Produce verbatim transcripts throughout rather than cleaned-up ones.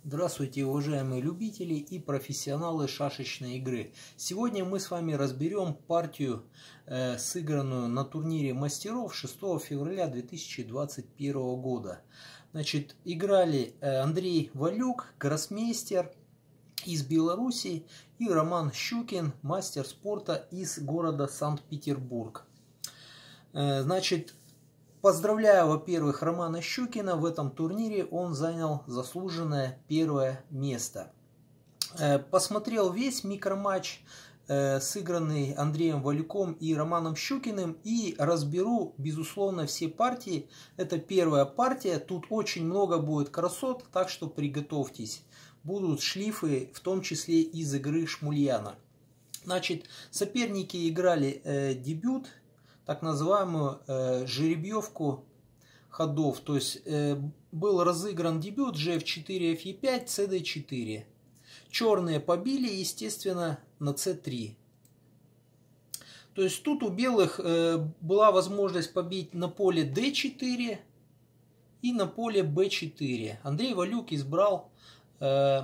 Здравствуйте, уважаемые любители и профессионалы шашечной игры. Сегодня мы с вами разберем партию, э, сыгранную на турнире мастеров шестого февраля две тысячи двадцать первого года. Значит, играли э, Андрей Валюк, гроссмейстер из Беларуси, и Роман Щукин, мастер спорта из города Санкт-Петербург. Э, значит, Поздравляю, во-первых, Романа Щукина. В этом турнире он занял заслуженное первое место. Посмотрел весь микроматч, сыгранный Андреем Валюком и Романом Щукиным, и разберу, безусловно, все партии. Это первая партия. Тут очень много будет красот, так что приготовьтесь. Будут шлифы, в том числе из игры Шмульяна. Значит, соперники играли э, дебют, так называемую э, жеребьевку ходов. То есть э, был разыгран дебют же эф четыре, эф е пять, цэ дэ четыре. Черные побили, естественно, на цэ три. То есть тут у белых э, была возможность побить на поле дэ четыре и на поле бэ четыре. Андрей Валюк избрал э,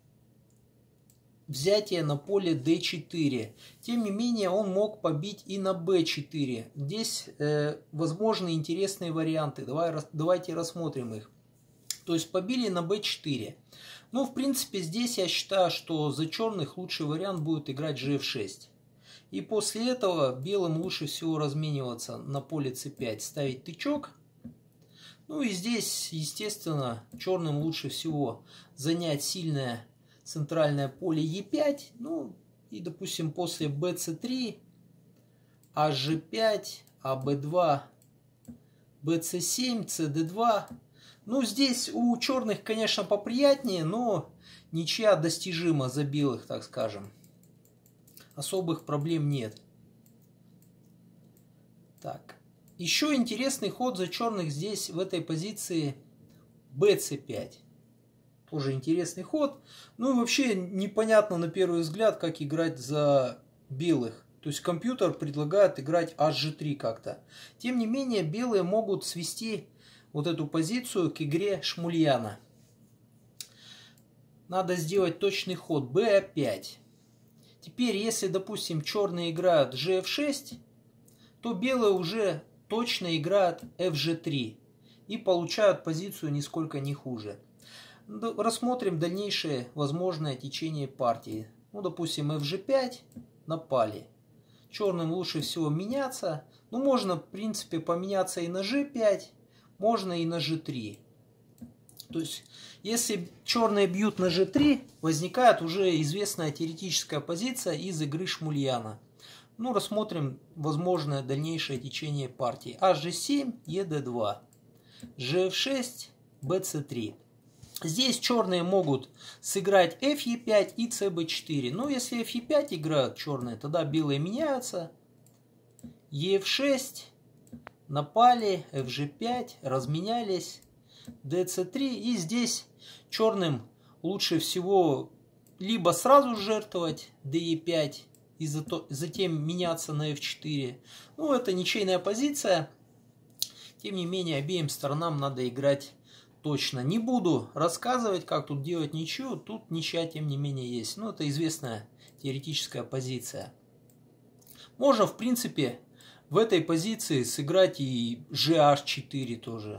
взятие на поле дэ четыре. Тем не менее, он мог побить и на бэ четыре. Здесь э, возможны интересные варианты. Давай, давайте рассмотрим их. То есть побили на бэ четыре. Ну, в принципе, здесь я считаю, что за черных лучший вариант будет играть же эф шесть. И после этого белым лучше всего размениваться на поле цэ пять, ставить тычок. Ну и здесь, естественно, черным лучше всего занять сильное центральное поле е пять, ну и, допустим, после бэ цэ три, аш же пять, а бэ два, бэ цэ семь, цэ дэ два. Ну, здесь у черных, конечно, поприятнее, но ничья достижима за белых, так скажем. Особых проблем нет. Так, еще интересный ход за черных здесь, в этой позиции, бэ цэ пять. Тоже интересный ход. Ну и вообще непонятно на первый взгляд, как играть за белых. То есть компьютер предлагает играть аш же три как-то. Тем не менее, белые могут свести вот эту позицию к игре Шмульяна. Надо сделать точный ход бэ пять. Теперь, если, допустим, черные играют же эф шесть, то белые уже точно играют эф же три. И получают позицию нисколько не хуже. Рассмотрим дальнейшее возможное течение партии. Ну, допустим, эф же пять напали. Черным лучше всего меняться. Ну, можно, в принципе, поменяться и на же пять, можно и на же три. То есть, если черные бьют на же три, возникает уже известная теоретическая позиция из игры Шмульяна. Ну, рассмотрим возможное дальнейшее течение партии. аш же семь, е дэ два, же эф шесть, бэ цэ три. Здесь черные могут сыграть эф е пять и цэ бэ четыре. Но если эф е пять играют черные, тогда белые меняются. е эф шесть, напали, эф же пять, разменялись, дэ цэ три. И здесь черным лучше всего либо сразу жертвовать дэ е пять и затем меняться на эф четыре. Ну, это ничейная позиция. Тем не менее, обеим сторонам надо играть точно. Не буду рассказывать, как тут делать ничью. Тут ничья, тем не менее, есть. Ну, это известная теоретическая позиция. Можно, в принципе, в этой позиции сыграть и же аш четыре тоже.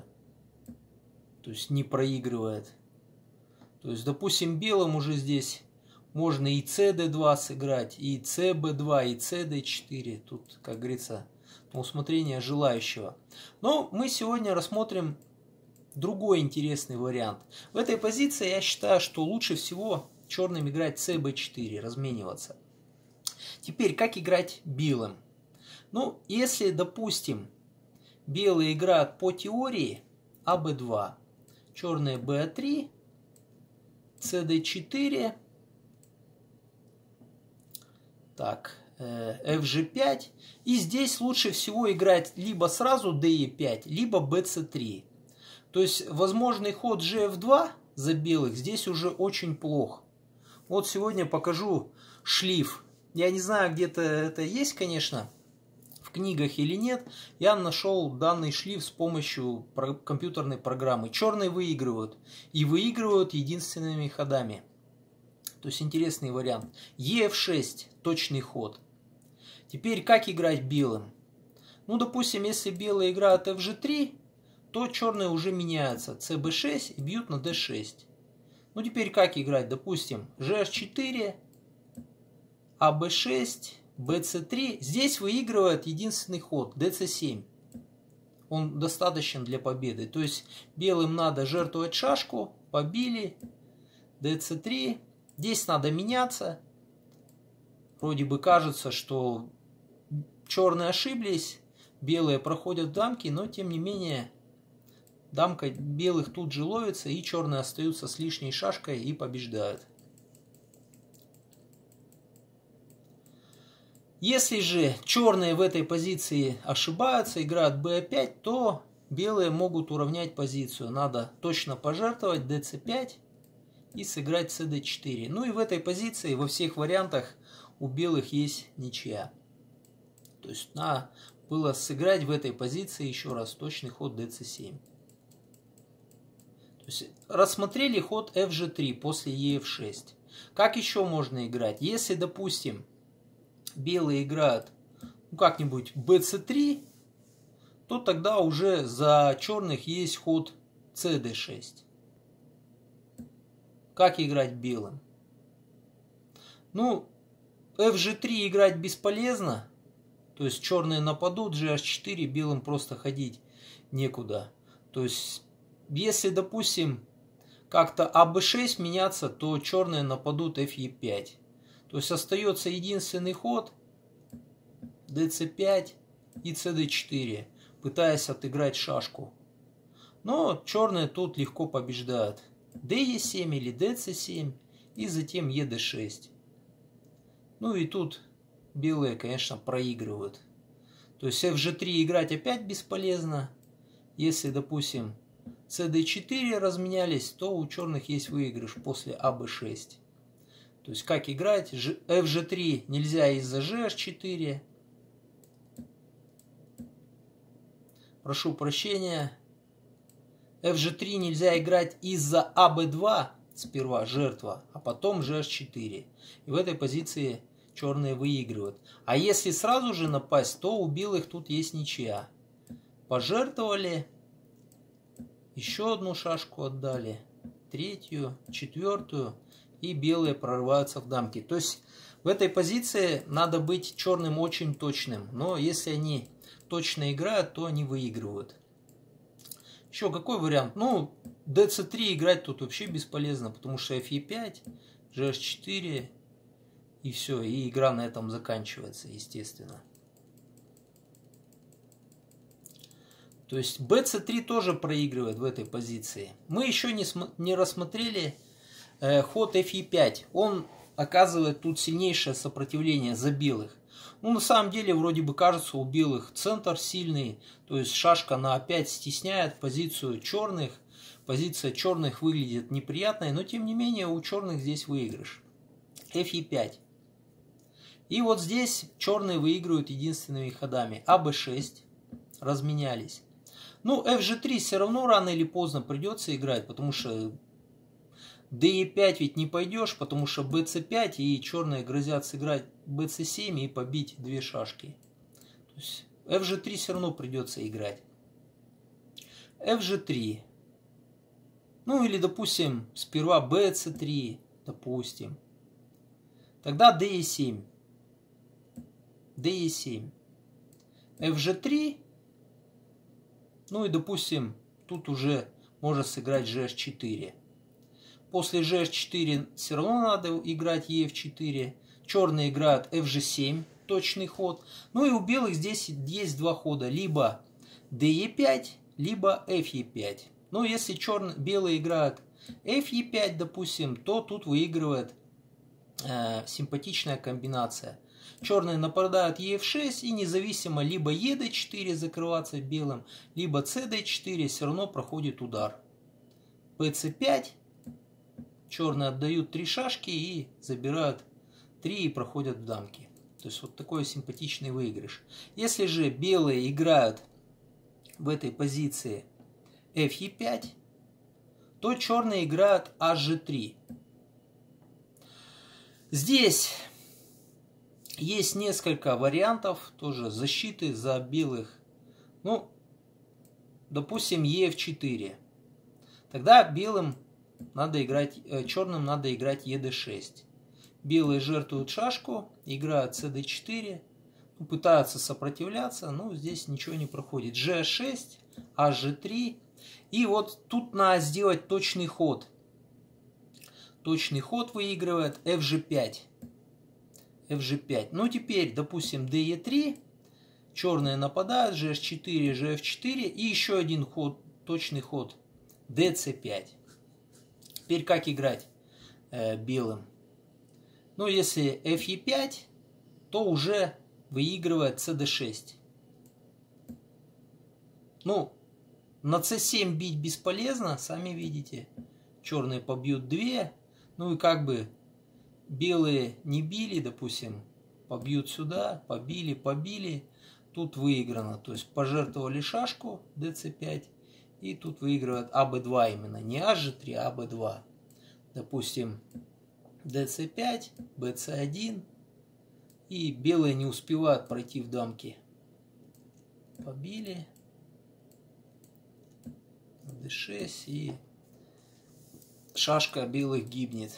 То есть, не проигрывает. То есть, допустим, белым уже здесь можно и цэ дэ два сыграть, и цэ бэ два, и цэ дэ четыре. Тут, как говорится, на усмотрение желающего. Но мы сегодня рассмотрим другой интересный вариант. В этой позиции я считаю, что лучше всего черным играть цэ бэ четыре, размениваться. Теперь, как играть белым? Ну, если, допустим, белые играют по теории а бэ два, черные бэ три, цэ дэ четыре, так, эф же пять. И здесь лучше всего играть либо сразу дэ е пять, либо бэ цэ три. То есть возможный ход же эф два за белых здесь уже очень плох. Вот сегодня покажу шлиф. Я не знаю, где-то это есть, конечно, в книгах или нет, я нашел данный шлиф с помощью компьютерной программы. Черные выигрывают. И выигрывают единственными ходами. То есть интересный вариант. е эф шесть. Точный ход. Теперь как играть белым? Ну, допустим, если белые играют эф же три, то черные уже меняются. цэ бэ шесть и бьют на дэ шесть. Ну, теперь как играть? Допустим, же эйч четыре, а бэ шесть, бэ цэ три. Здесь выигрывает единственный ход, дэ цэ семь. Он достаточен для победы. То есть белым надо жертвовать шашку, побили, дэ цэ три. Здесь надо меняться. Вроде бы кажется, что черные ошиблись, белые проходят дамки, но тем не менее дамка белых тут же ловится, и черные остаются с лишней шашкой и побеждают. Если же черные в этой позиции ошибаются, играют бэ пять, то белые могут уравнять позицию. Надо точно пожертвовать дэ цэ пять и сыграть цэ дэ четыре. Ну и в этой позиции во всех вариантах у белых есть ничья. То есть надо было сыграть в этой позиции еще раз точный ход дэ цэ семь. То есть рассмотрели ход эф же три после е эф шесть. Как еще можно играть? Если, допустим, белые играют ну, как-нибудь бэ цэ три, то тогда уже за черных есть ход цэ дэ шесть. Как играть белым? Ну, эф же три играть бесполезно. То есть черные нападут, же эйч четыре, белым просто ходить некуда. То есть, если, допустим, как-то а бэ шесть меняться, то черные нападут эф е пять. То есть остается единственный ход дэ цэ пять и цэ дэ четыре, пытаясь отыграть шашку. Но черные тут легко побеждают. дэ е семь или дэ цэ семь и затем е дэ шесть. Ну и тут белые, конечно, проигрывают. То есть эф же три играть опять бесполезно. Если, допустим, цэ дэ четыре разменялись, то у черных есть выигрыш после а бэ шесть. То есть как играть? эф же три нельзя из-за же эйч четыре. Прошу прощения. эф же три нельзя играть из-за а бэ два. Сперва жертва, а потом же эйч четыре. И в этой позиции черные выигрывают. А если сразу же напасть, то у белых тут есть ничья. Пожертвовали. Еще одну шашку отдали. Третью, четвертую. И белые прорываются в дамки. То есть в этой позиции надо быть черным очень точным. Но если они точно играют, то они выигрывают. Еще какой вариант? Ну, дэ цэ три играть тут вообще бесполезно, потому что эф е пять, же эйч четыре и все, и игра на этом заканчивается, естественно. То есть бэ цэ три тоже проигрывает в этой позиции. Мы еще не, не рассмотрели э, ход эф е пять. Он оказывает тут сильнейшее сопротивление за белых. Ну, на самом деле, вроде бы кажется, у белых центр сильный. То есть шашка на а пять стесняет позицию черных. Позиция черных выглядит неприятной, но тем не менее у черных здесь выигрыш. эф е пять. И вот здесь черные выигрывают единственными ходами. а бэ шесть. Разменялись. Ну, эф же три все равно рано или поздно придется играть, потому что дэ е пять ведь не пойдешь, потому что бэ цэ пять и черные грозят сыграть бэ цэ семь и побить две шашки. То есть эф же три все равно придется играть. эф же три. Ну или, допустим, сперва бэ цэ три, допустим. Тогда дэ е семь. дэ е семь. эф же три. Ну и, допустим, тут уже можно сыграть же эйч четыре. После же эйч четыре все равно надо играть е эф четыре. Черные играют эф же семь, точный ход. Ну и у белых здесь есть два хода. Либо дэ е пять, либо эф е пять. Но если черные, белые играют эф е пять, допустим, то тут выигрывает э, симпатичная комбинация. Черные нападают е эф шесть, и независимо либо е дэ четыре закрываться белым, либо цэ дэ четыре, все равно проходит удар. бэ цэ пять. Черные отдают три шашки и забирают три и проходят в дамки. То есть вот такой симпатичный выигрыш. Если же белые играют в этой позиции эф е пять, то черные играют аш же три. Здесь есть несколько вариантов тоже защиты за белых. Ну, допустим, е эф четыре. Тогда белым надо играть, черным надо играть е дэ шесть. Белые жертвуют шашку, играют цэ дэ четыре, ну, пытаются сопротивляться, но здесь ничего не проходит. же шесть, аш же три. И вот тут надо сделать точный ход. Точный ход выигрывает эф же пять. эф же пять. Ну теперь, допустим, дэ е три. Черные нападают, же эс четыре, же эф четыре. И еще один ход, точный ход. дэ цэ пять. Теперь как играть э, белым? Ну, если эф е пять, то уже выигрывает цэ дэ шесть. Ну, на цэ семь бить бесполезно, сами видите. Черные побьют две. Ну и как бы белые не били, допустим, побьют сюда, побили, побили. Тут выиграно. То есть пожертвовали шашку дэ цэ пять. И тут выигрывает а бэ два именно. Не аш же три, а а бэ два. Допустим, дэ цэ пять, бэ цэ один. И белые не успевают пройти в дамки. Побили. дэ шесть. И шашка белых гибнет.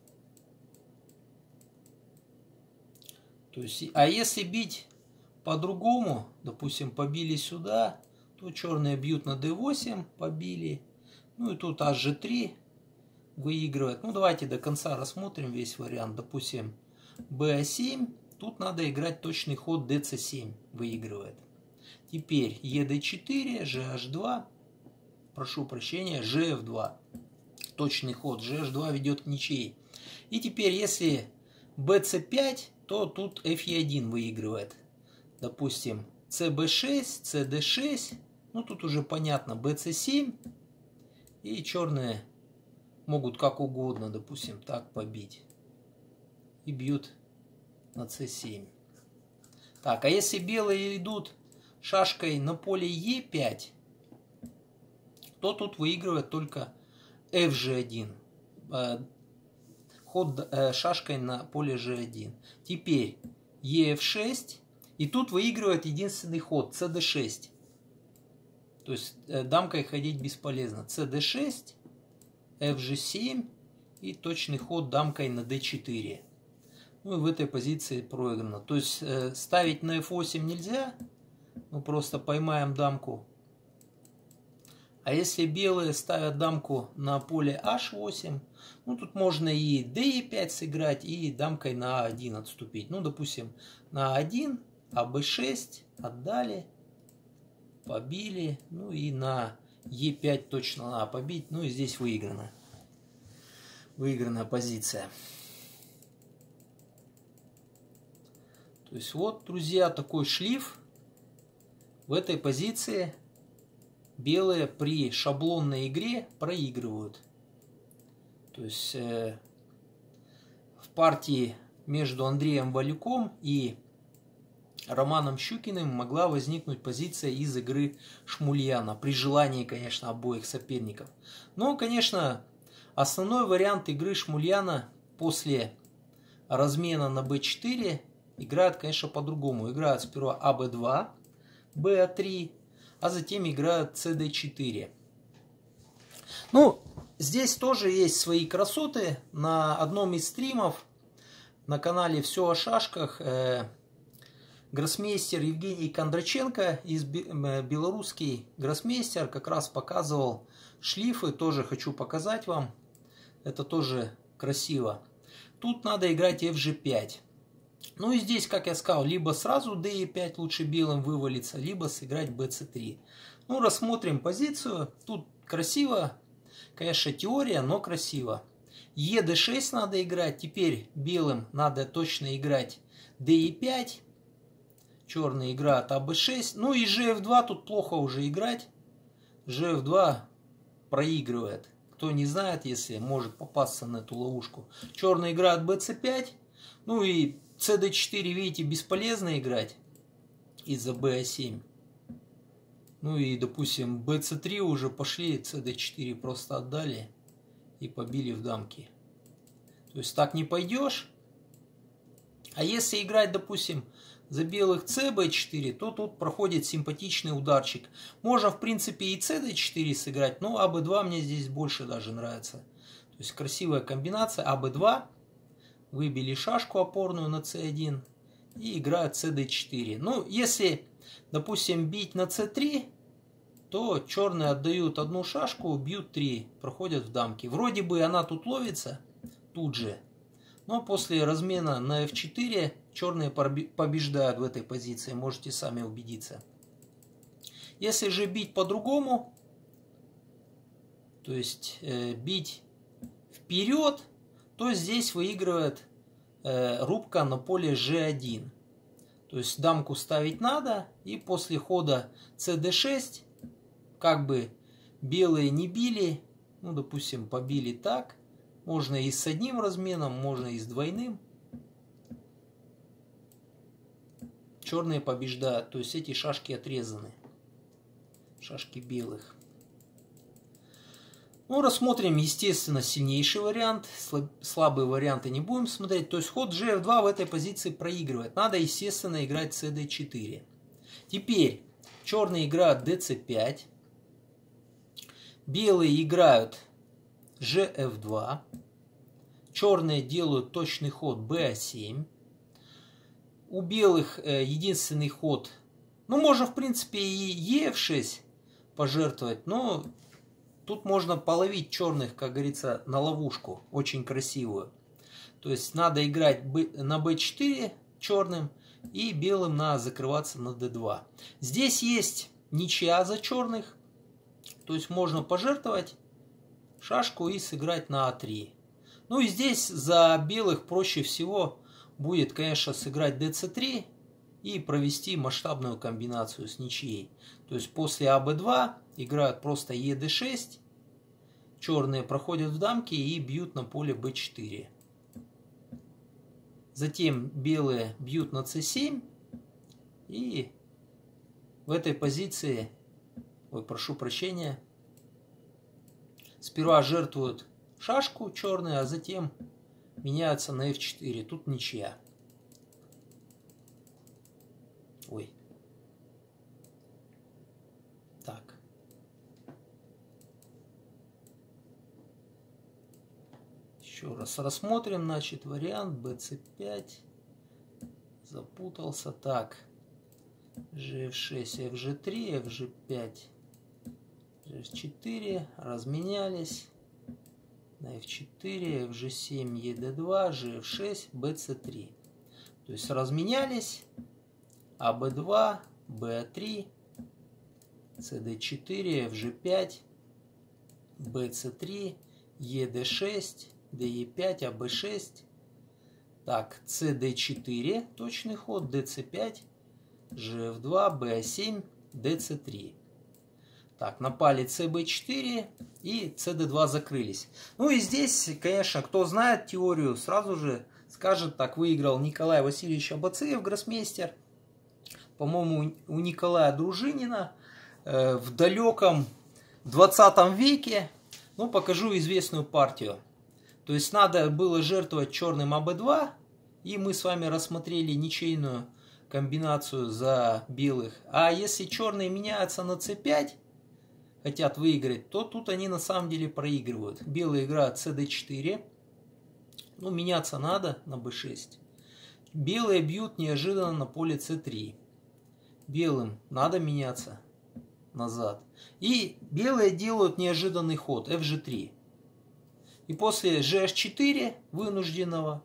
То есть, а если бить по-другому, допустим, побили сюда, то черные бьют на дэ восемь, побили. Ну и тут аш же три выигрывает. Ну давайте до конца рассмотрим весь вариант. Допустим, бэ семь. Тут надо играть точный ход дэ цэ семь. Выигрывает. Теперь е дэ четыре, же аш два. Прошу прощения, же эф два. Точный ход. же аш два ведет к ничьей. И теперь, если бэ цэ пять, то тут эф е один выигрывает. Допустим, цэ бэ шесть, цэ дэ шесть. Ну тут уже понятно. бэ цэ семь. И черные могут как угодно, допустим, так побить. И бьют на цэ семь. Так, а если белые идут шашкой на поле е пять, то тут выигрывает только эф же один. Ход шашкой на поле же один. Теперь е эф шесть. И тут выигрывает единственный ход цэ дэ шесть. То есть дамкой ходить бесполезно. цэ дэ шесть, эф же семь и точный ход дамкой на дэ четыре. Ну и в этой позиции проиграно. То есть ставить на эф восемь нельзя. Мы просто поймаем дамку. А если белые ставят дамку на поле аш восемь, ну тут можно и дэ е пять сыграть, и дамкой на а один отступить. Ну, допустим, на а один, а бэ шесть отдали, побили, ну и на е пять точно надо побить, ну и здесь выиграно. Выигранная позиция. То есть вот, друзья, такой шлиф. В этой позиции белые при шаблонной игре проигрывают. То есть э, в партии между Андреем Валюком и Романом Щукиным могла возникнуть позиция из игры Шмульяна. При желании, конечно, обоих соперников. Но, конечно, основной вариант игры Шмульяна после размена на бэ четыре играет, конечно, по-другому. Играют сперва а бэ два, бэ три, а затем играют цэ дэ четыре. Ну, здесь тоже есть свои красоты. На одном из стримов на канале «Все о шашках» э, гроссмейстер Евгений Кондраченко, из белорусский гроссмейстер, как раз показывал шлифы. Тоже хочу показать вам. Это тоже красиво. Тут надо играть эф же пять. Ну и здесь, как я сказал, либо сразу дэ е пять лучше белым вывалиться, либо сыграть бэ цэ три. Ну, рассмотрим позицию. Тут красиво. Конечно, теория, но красиво. е дэ шесть надо играть. Теперь белым надо точно играть дэ е пять. Черные играют а бэ шесть. Ну и же эф два тут плохо уже играть. же эф два проигрывает. Кто не знает, если может попасться на эту ловушку. Черные играют бэ цэ пять. Ну и цэ дэ четыре, видите, бесполезно играть из-за бэ а семь. Ну и, допустим, бэ цэ три уже пошли, цэ дэ четыре просто отдали и побили в дамки. То есть так не пойдешь. А если играть, допустим, за белых цэ бэ четыре, то тут проходит симпатичный ударчик. Можно, в принципе, и цэ дэ четыре сыграть, но а бэ два мне здесь больше даже нравится. То есть красивая комбинация. а бэ два. Выбили шашку опорную на цэ один и играют цэ дэ четыре. Ну, если, допустим, бить на цэ три, то черные отдают одну шашку, бьют три, проходят в дамки. Вроде бы она тут ловится, тут же. Но после размена на эф четыре черные побеждают в этой позиции, можете сами убедиться. Если же бить по-другому, то есть э, бить вперед, то здесь выигрывает э, рубка на поле жэ один. То есть дамку ставить надо, и после хода цэ дэ шесть, как бы белые не били, ну, допустим, побили так, можно и с одним разменом, можно и с двойным. Черные побеждают, то есть эти шашки отрезаны, шашки белых. Ну, рассмотрим, естественно, сильнейший вариант. Слабые варианты не будем смотреть. То есть ход жэ эф два в этой позиции проигрывает. Надо, естественно, играть цэ дэ четыре. Теперь черные играют дэ цэ пять. Белые играют жэ эф два. Черные делают точный ход бэ а семь. У белых э, единственный ход. Ну, можно, в принципе, и е эф шесть пожертвовать, но тут можно половить черных, как говорится, на ловушку, очень красивую. То есть надо играть на бэ четыре черным и белым надо закрываться на дэ два. Здесь есть ничья за черных, то есть можно пожертвовать шашку и сыграть на а три. Ну и здесь за белых проще всего будет, конечно, сыграть дэ цэ три и провести масштабную комбинацию с ничьей. То есть после а бэ два играют просто е дэ шесть, черные проходят в дамки и бьют на поле бэ четыре. Затем белые бьют на цэ семь, и в этой позиции, ой, прошу прощения, сперва жертвуют шашку черные, а затем меняются на эф четыре. Тут ничья. Ой. Так. Еще раз рассмотрим, значит, вариант бэ цэ пять. Запутался. Так. жэ эф шесть, эф жэ три, эф жэ пять, жэ эф четыре. Разменялись. На эф четыре, эф жэ семь, е дэ два, жэ эф шесть, бэ цэ три. То есть разменялись. а бэ два, бэ а три, цэ дэ четыре, эф жэ пять, бэ цэ три, е дэ шесть, дэ е пять, а бэ шесть. Так, цэ дэ четыре, точный ход, дэ цэ пять, жэ эф два, бэ а семь, дэ цэ три. Так, напали цэ бэ четыре и цэ дэ два закрылись. Ну и здесь, конечно, кто знает теорию, сразу же скажет, так выиграл Николай Васильевич Абацеев, гроссмейстер. По-моему, у Николая Дружинина э, в далеком двадцатом веке. Ну, покажу известную партию. То есть надо было жертвовать черным а бэ два, и мы с вами рассмотрели ничейную комбинацию за белых. А если черные меняются на цэ пять, хотят выиграть, то тут они на самом деле проигрывают. Белые играют цэ дэ четыре. Ну, меняться надо на бэ шесть. Белые бьют неожиданно на поле цэ три. Белым надо меняться назад. И белые делают неожиданный ход эф жэ три. И после жэ эйч четыре вынужденного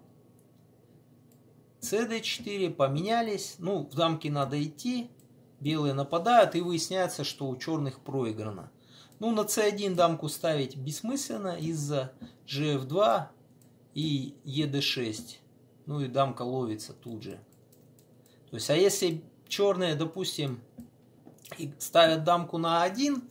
цэ дэ четыре поменялись. Ну, в дамки надо идти. Белые нападают, и выясняется, что у черных проиграно. Ну, на цэ один дамку ставить бессмысленно из-за жэ эф два и е дэ шесть. Ну и дамка ловится тут же. То есть, а если черные, допустим, ставят дамку на а один,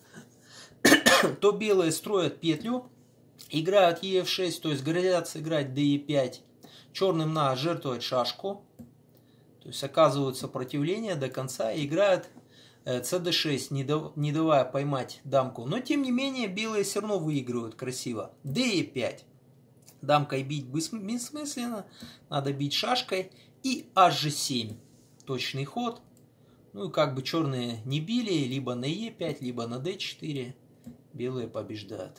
то белые строят петлю, играют е эф шесть, то есть грозят сыграть дэ е пять. черным надо жертвовать шашку. То есть оказывают сопротивление до конца и играют цэ дэ шесть, не давая поймать дамку. Но тем не менее белые все равно выигрывают красиво. дэ е пять. Дамкой бить бессмысленно, надо бить шашкой. И аш же семь. Точный ход. Ну и как бы черные не били, либо на е пять, либо на дэ четыре. Белые побеждают.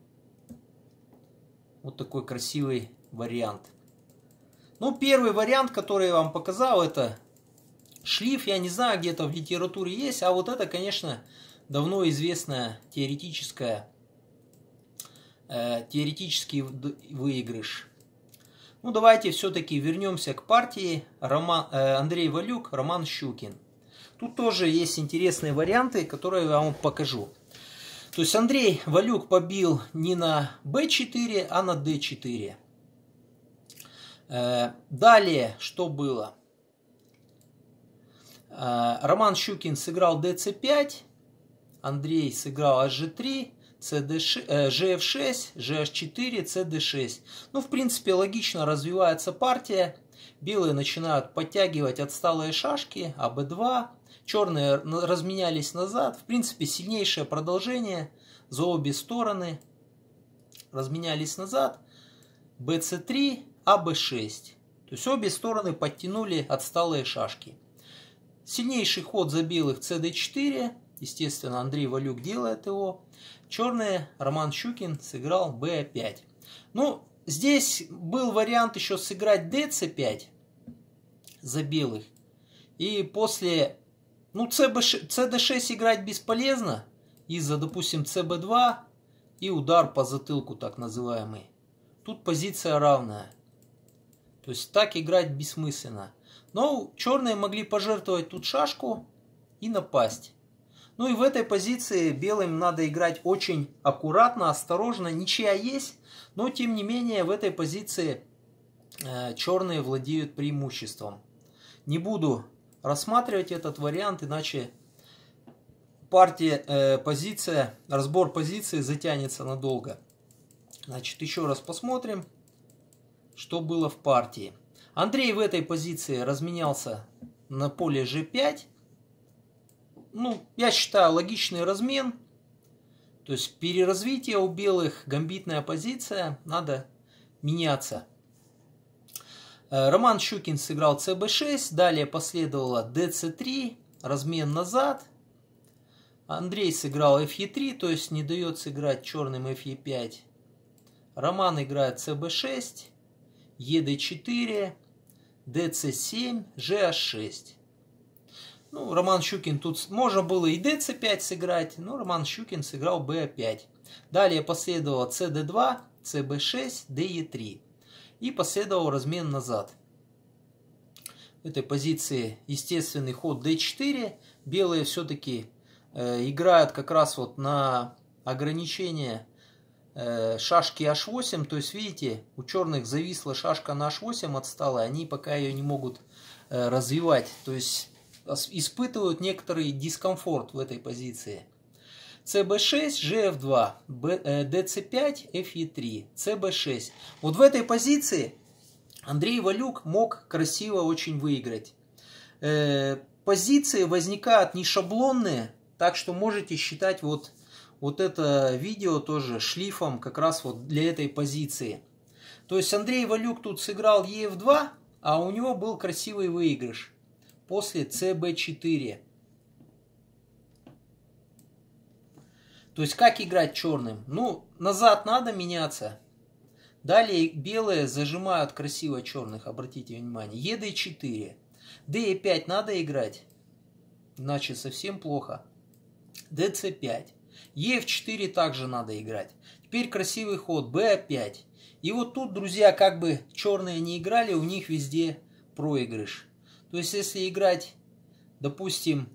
Вот такой красивый вариант. Ну, первый вариант, который я вам показал, это шлиф. Я не знаю, где-то в литературе есть, а вот это, конечно, давно известная теоретическая, э, теоретический выигрыш. Ну, давайте все-таки вернемся к партии Роман, э, Андрей Валюк, Роман Щукин. Тут тоже есть интересные варианты, которые я вам покажу. То есть Андрей Валюк побил не на бэ четыре, а на дэ четыре. Далее, что было? Роман Щукин сыграл дэ цэ пять, Андрей сыграл аш же три, же эф шесть, же аш четыре, цэ дэ шесть. Ну, в принципе, логично развивается партия. Белые начинают подтягивать отсталые шашки, а бэ два. Черные разменялись назад. В принципе, сильнейшее продолжение за обе стороны. Разменялись назад. бэ цэ три. а бэ шесть. То есть обе стороны подтянули отсталые шашки. Сильнейший ход за белых цэ дэ четыре. Естественно, Андрей Валюк делает его. Черные, Роман Щукин сыграл бэ пять. Ну, здесь был вариант еще сыграть дэ цэ пять за белых. И после... Ну, цэ дэ шесть играть бесполезно. Из-за, допустим, цэ бэ два и удар по затылку, так называемый. Тут позиция равная. То есть так играть бессмысленно. Но черные могли пожертвовать тут шашку и напасть. Ну и в этой позиции белым надо играть очень аккуратно, осторожно. Ничья есть, но тем не менее в этой позиции э, черные владеют преимуществом. Не буду рассматривать этот вариант, иначе партия, э, позиция, разбор позиции затянется надолго. Значит, еще раз посмотрим, что было в партии. Андрей в этой позиции разменялся на поле же пять. Ну, я считаю, логичный размен. То есть переразвитие у белых, гамбитная позиция, надо меняться. Роман Щукин сыграл цэ бэ шесть, далее последовало дэ цэ три, размен назад. Андрей сыграл эф е три, то есть не дает сыграть черным эф е пять. Роман играет цэ бэ шесть, е дэ четыре, дэ цэ семь, же аш шесть. Ну, Роман Щукин тут можно было и дэ цэ пять сыграть, но Роман Щукин сыграл бэ пять. Далее последовало цэ дэ два, цэ бэ шесть, дэ е три. И последовал размен назад. В этой позиции естественный ход дэ четыре. Белые все-таки э, играют как раз вот на ограничение э, шашки аш восемь. То есть, видите, у черных зависла шашка на аш восемь отстала. Они пока ее не могут э, развивать. То есть испытывают некоторый дискомфорт в этой позиции. цэ бэ шесть, же эф два, дэ цэ пять, эф е три, цэ бэ шесть. Вот в этой позиции Андрей Валюк мог красиво очень выиграть. Э, позиции возникают не шаблонные, так что можете считать вот, вот это видео тоже шлифом как раз вот для этой позиции. То есть Андрей Валюк тут сыграл е эф два, а у него был красивый выигрыш после цэ бэ четыре. То есть как играть черным? Ну, назад надо меняться. Далее белые зажимают красиво черных, обратите внимание. е дэ четыре. дэ е пять надо играть, иначе совсем плохо. дэ цэ пять. е эф четыре также надо играть. Теперь красивый ход бэ пять. И вот тут, друзья, как бы черные не играли, у них везде проигрыш. То есть, если играть, допустим,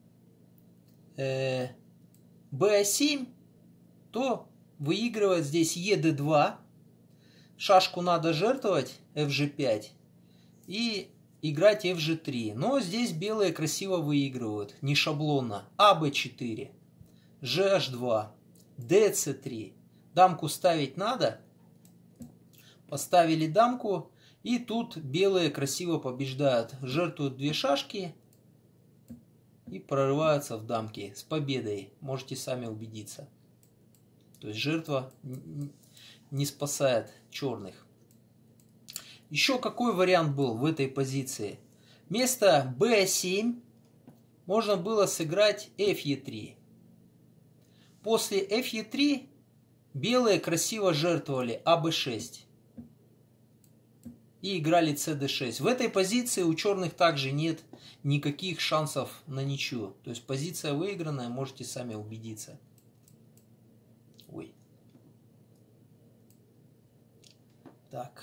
э, бэ семь, то выигрывает здесь е дэ два. Шашку надо жертвовать, эф же пять. И играть эф же три. Но здесь белые красиво выигрывают, не шаблонно. а бэ четыре, же аш два, дэ цэ три. Дамку ставить надо. Поставили дамку. И тут белые красиво побеждают, жертвуют две шашки и прорываются в дамки с победой. Можете сами убедиться. То есть жертва не спасает черных. Еще какой вариант был в этой позиции? Вместо бэ семь можно было сыграть эф е три. После эф е три белые красиво жертвовали а бэ шесть. И играли цэ дэ шесть. В этой позиции у черных также нет никаких шансов на ничью. То есть позиция выигранная, можете сами убедиться. Ой. Так.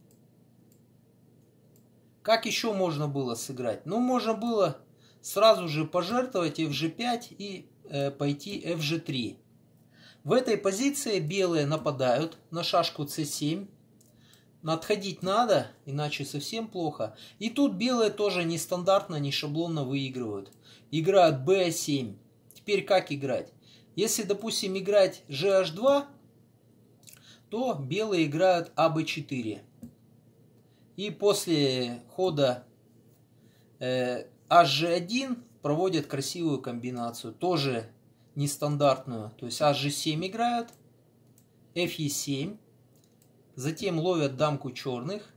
Как еще можно было сыграть? Ну, можно было сразу же пожертвовать эф же пять и э, пойти эф же три. В этой позиции белые нападают на шашку цэ семь. Отходить надо, иначе совсем плохо. И тут белые тоже нестандартно, не шаблонно выигрывают. Играют бэ семь. Теперь как играть? Если, допустим, играть же аш два, то белые играют а бэ четыре. И после хода э, аш же один проводят красивую комбинацию. Тоже нестандартную. То есть аш же семь играют, эф е семь. Затем ловят дамку черных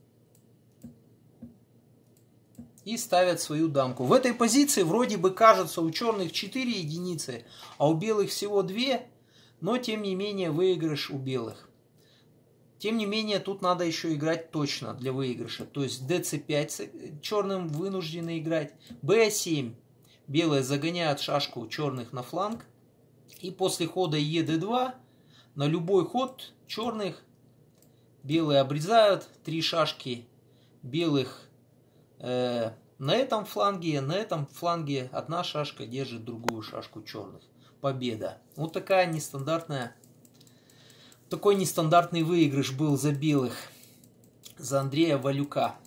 и ставят свою дамку. В этой позиции вроде бы кажется у черных четыре единицы, а у белых всего две, но тем не менее выигрыш у белых. Тем не менее тут надо еще играть точно для выигрыша. То есть дэ цэ пять черным вынуждены играть, бэ семь белые загоняют шашку черных на фланг, и после хода е дэ два на любой ход черных белые обрезают три шашки белых э, на этом фланге, на этом фланге одна шашка держит другую шашку черных. Победа. Вот такая нестандартная, такой нестандартный выигрыш был за белых, за Андрея Валюка.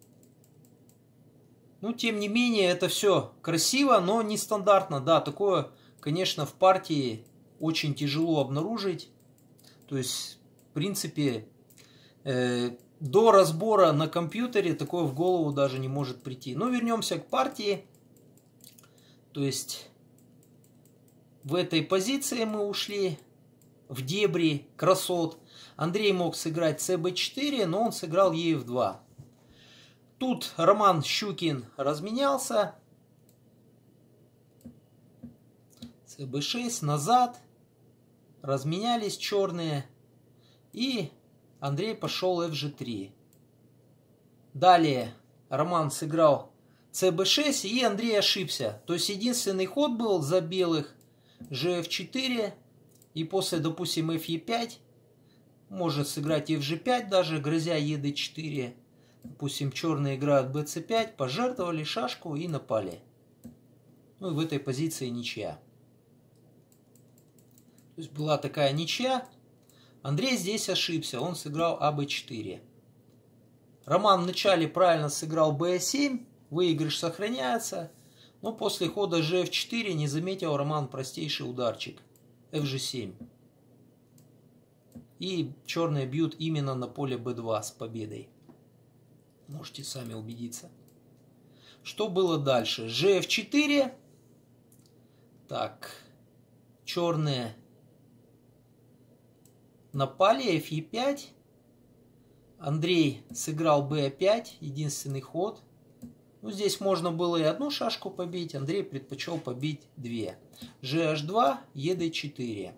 Ну, тем не менее, это все красиво, но нестандартно. Да, такое, конечно, в партии очень тяжело обнаружить. То есть, в принципе, до разбора на компьютере такое в голову даже не может прийти. Но вернемся к партии. То есть в этой позиции мы ушли в дебри красот. Андрей мог сыграть цэ бэ четыре, но он сыграл е эф два. Тут Роман Щукин разменялся. цэ бэ шесть назад. Разменялись черные. И Андрей пошел эф же три. Далее Роман сыграл цэ бэ шесть, и Андрей ошибся. То есть единственный ход был за белых же эф четыре. И после, допустим, эф е пять может сыграть эф же пять даже, грозя е дэ четыре. Допустим, черные играют бэ цэ пять, пожертвовали шашку и напали. Ну и в этой позиции ничья. То есть была такая ничья. Андрей здесь ошибся, он сыграл а бэ четыре. Роман вначале правильно сыграл бэ семь, выигрыш сохраняется, но после хода же эф четыре не заметил Роман простейший ударчик, эф же семь. И черные бьют именно на поле бэ два с победой. Можете сами убедиться. Что было дальше? же эф четыре. Так, черные напали, эф е пять. Андрей сыграл бэ пять, единственный ход. Ну, здесь можно было и одну шашку побить. Андрей предпочел побить две. же аш два, е дэ четыре.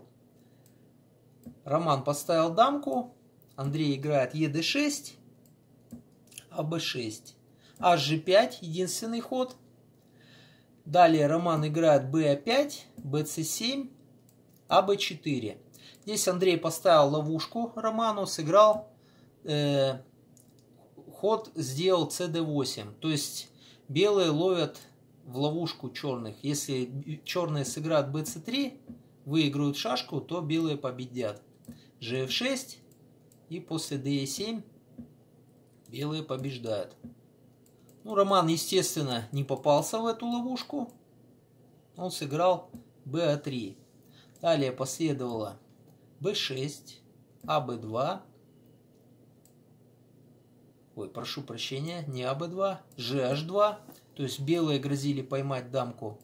Роман поставил дамку. Андрей играет е дэ шесть, а бэ шесть. аш же пять, единственный ход. Далее Роман играет бэ пять, бэ цэ семь, а бэ четыре. Здесь Андрей поставил ловушку Роману, сыграл, э, ход сделал цэ дэ восемь. То есть белые ловят в ловушку черных. Если черные сыграют бэ цэ три, выиграют шашку, то белые победят. же эф шесть и после дэ е семь белые побеждают. Ну, Роман, естественно, не попался в эту ловушку. Он сыграл бэ а три. Далее последовало бэ шесть, а бэ два, ой, прошу прощения, не а бэ два, же аш два. То есть белые грозили поймать дамку.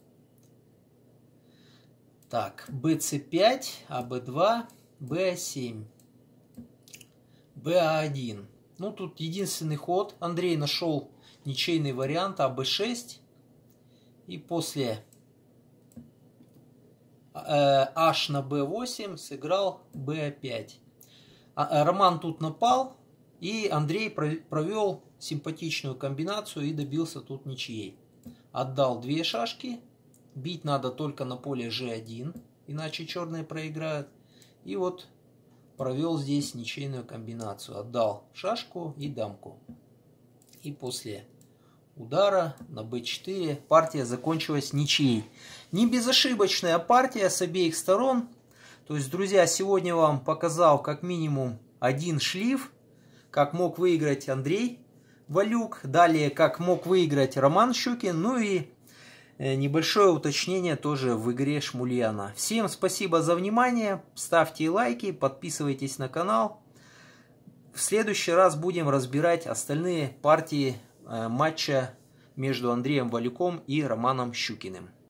Так, бэ цэ пять, а бэ два, бэ а семь, бэ а один. Ну, тут единственный ход. Андрей нашел ничейный вариант а бэ шесть. И после h на бэ восемь сыграл бэ а пять. Роман тут напал, и Андрей провел симпатичную комбинацию и добился тут ничьей. Отдал две шашки. Бить надо только на поле же один, иначе черные проиграют. И вот провел здесь ничейную комбинацию. Отдал шашку и дамку. И после удара на бэ четыре партия закончилась ничьей. Не безошибочная партия с обеих сторон. То есть, друзья, сегодня вам показал как минимум один шлиф, как мог выиграть Андрей Валюк. Далее, как мог выиграть Роман Щукин. Ну и небольшое уточнение тоже в игре Шмульяна. Всем спасибо за внимание. Ставьте лайки, подписывайтесь на канал. В следующий раз будем разбирать остальные партии матча между Андреем Валюком и Романом Щукиным.